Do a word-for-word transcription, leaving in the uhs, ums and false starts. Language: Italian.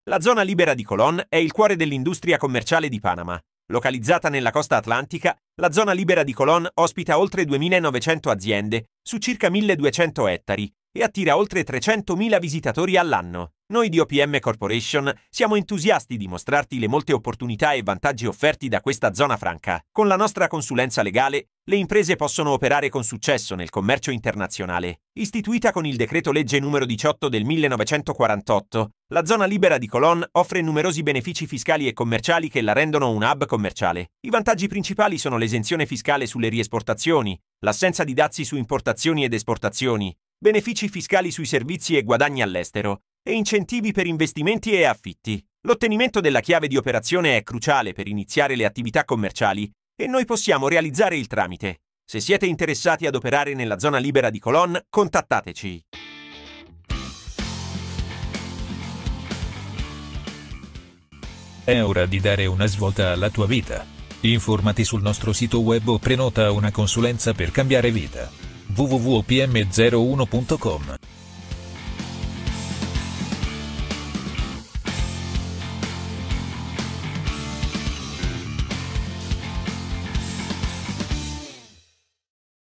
La zona libera di Colón è il cuore dell'industria commerciale di Panama. Localizzata nella costa atlantica, la zona libera di Colón ospita oltre duemilanovecento aziende su circa milleduecento ettari e attira oltre trecentomila visitatori all'anno. Noi di O P M Corporation siamo entusiasti di mostrarti le molte opportunità e vantaggi offerti da questa zona franca. Con la nostra consulenza legale, le imprese possono operare con successo nel commercio internazionale. Istituita con il decreto legge numero diciotto del millenovecentoquarantotto, la zona libera di Colón offre numerosi benefici fiscali e commerciali che la rendono un hub commerciale. I vantaggi principali sono l'esenzione fiscale sulle riesportazioni, l'assenza di dazi su importazioni ed esportazioni, benefici fiscali sui servizi e guadagni all'estero, e incentivi per investimenti e affitti. L'ottenimento della chiave di operazione è cruciale per iniziare le attività commerciali e noi possiamo realizzare il tramite. Se siete interessati ad operare nella zona libera di Colón, contattateci. È ora di dare una svolta alla tua vita. Informati sul nostro sito web o prenota una consulenza per cambiare vita. w w w punto o p m zero uno punto com